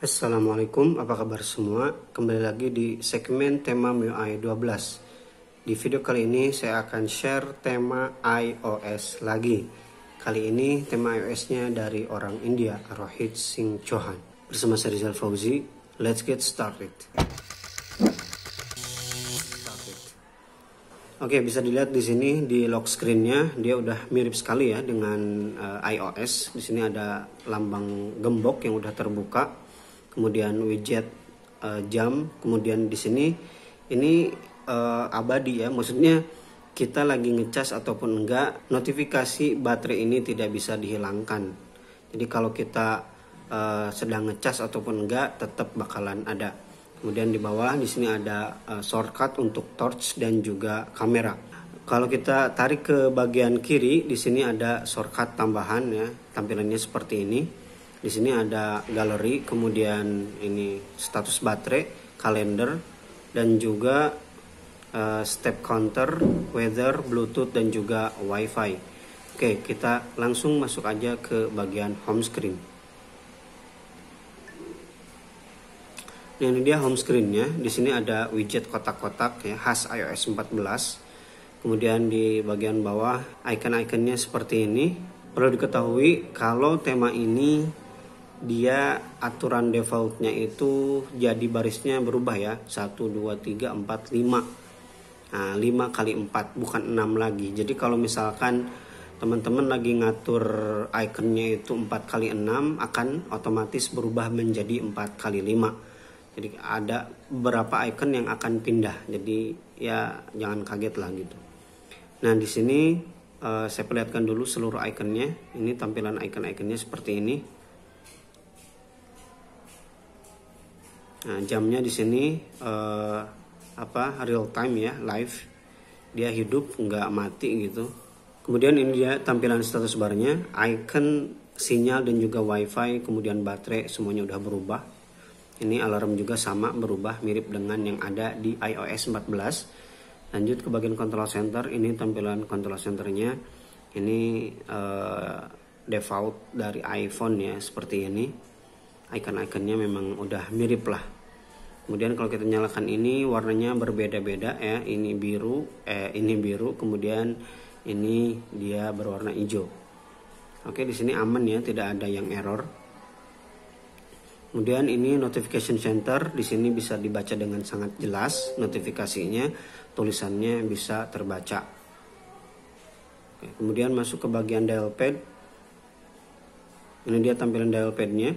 Assalamualaikum, apa kabar semua? Kembali lagi di segmen tema MIUI 12. Di video kali ini saya akan share tema iOS lagi. Kali ini tema iOS-nya dari orang India, Rohit Singh Chauhan. Bersama saya Rizal Fauzi, let's get started. Oke, bisa dilihat di sini di lock screen-nya dia udah mirip sekali ya dengan iOS. Di sini ada lambang gembok yang udah terbuka, kemudian widget jam, kemudian di sini ini abadi ya, maksudnya kita lagi ngecas ataupun enggak, notifikasi baterai ini tidak bisa dihilangkan. Jadi kalau kita sedang ngecas ataupun enggak, tetap bakalan ada. Kemudian di bawah di sini ada shortcut untuk torch dan juga kamera. Kalau kita tarik ke bagian kiri, di sini ada shortcut tambahan ya, tampilannya seperti ini. Di sini ada galeri, kemudian ini status baterai, kalender, dan juga step counter, weather, bluetooth, dan juga wifi. Oke, kita langsung masuk aja ke bagian home screen. Nah, ini dia home screen-nya. Di sini ada widget kotak-kotak ya, khas iOS 14. Kemudian di bagian bawah icon-iconnya seperti ini. Perlu diketahui kalau tema ini dia aturan defaultnya itu jadi barisnya berubah ya, 1 2 3 4 5. Nah, 5 kali 4 bukan 6 lagi. Jadi kalau misalkan teman-teman lagi ngatur iconnya itu 4 kali 6, akan otomatis berubah menjadi 4 kali 5. Jadi ada beberapa icon yang akan pindah. Jadi ya jangan kaget lah gitu. Nah, di sini saya perlihatkan dulu seluruh iconnya. Ini tampilan icon-iconnya seperti ini. Nah, jamnya di sini real time ya, live. Dia hidup nggak mati gitu. Kemudian ini dia tampilan status barnya, icon, sinyal dan juga wifi, kemudian baterai semuanya udah berubah. Ini alarm juga sama, berubah mirip dengan yang ada di iOS 14. Lanjut ke bagian control center. Ini tampilan control centernya. Ini default dari iPhone ya, seperti ini. Icon-iconnya memang udah mirip lah. Kemudian kalau kita nyalakan ini, warnanya berbeda-beda ya. Ini biru, kemudian ini dia berwarna hijau. Oke, di sini aman ya, tidak ada yang error. Kemudian ini notification center, di sini bisa dibaca dengan sangat jelas notifikasinya, tulisannya bisa terbaca. Oke, kemudian masuk ke bagian dial pad. Ini dia tampilan dial padnya,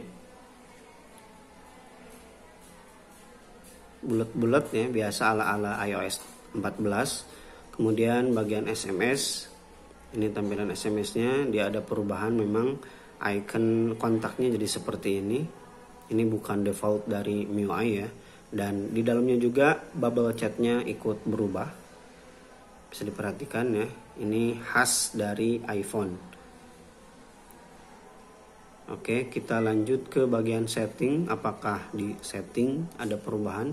bulat-bulat ya, biasa ala-ala iOS 14. Kemudian bagian SMS, ini tampilan SMS-nya, dia ada perubahan, memang icon kontaknya jadi seperti ini. Ini bukan default dari MIUI ya. Dan di dalamnya juga bubble chatnya ikut berubah. Bisa diperhatikan ya. Ini khas dari iPhone. Oke, kita lanjut ke bagian setting. Apakah di setting ada perubahan?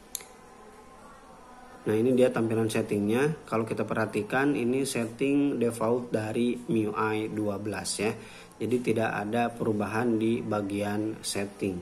Nah, ini dia tampilan settingnya. Kalau kita perhatikan, ini setting default dari MIUI 12 ya. Jadi tidak ada perubahan di bagian setting.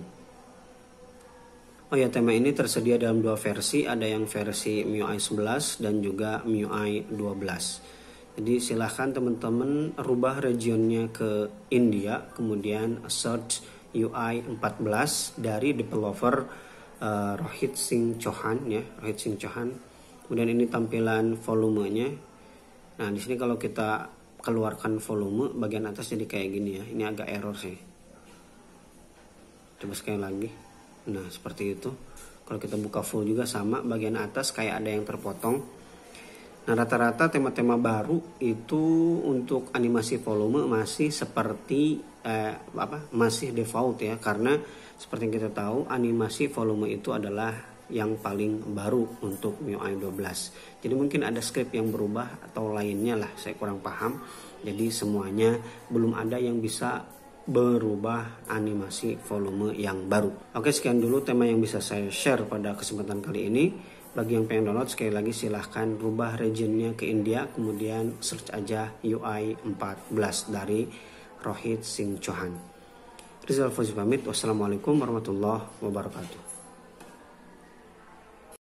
Oh ya, tema ini tersedia dalam dua versi. Ada yang versi MIUI 11 dan juga MIUI 12. Jadi silahkan teman-teman rubah regionnya ke India. Kemudian search UI 14 dari developer Rohit Singh Chauhan ya. Rohit Singh Chauhan. Kemudian ini tampilan volumenya. Nah, di sini kalau kita keluarkan volume, bagian atas jadi kayak gini ya. Ini agak error sih. Coba sekali lagi. Nah, seperti itu. Kalau kita buka full juga sama, bagian atas kayak ada yang terpotong. Nah, rata-rata tema-tema baru itu untuk animasi volume masih seperti masih default ya, karena seperti yang kita tahu animasi volume itu adalah yang paling baru untuk MIUI 12. Jadi mungkin ada script yang berubah atau lainnya lah, saya kurang paham. Jadi semuanya belum ada yang bisa berubah animasi volume yang baru. Oke, sekian dulu tema yang bisa saya share pada kesempatan kali ini. Bagi yang pengen download, sekali lagi silahkan rubah regionnya ke India, kemudian search aja UI 14 dari Rohit Singh Chauhan. Rizal Fauzi pamit. Wassalamualaikum warahmatullahi wabarakatuh.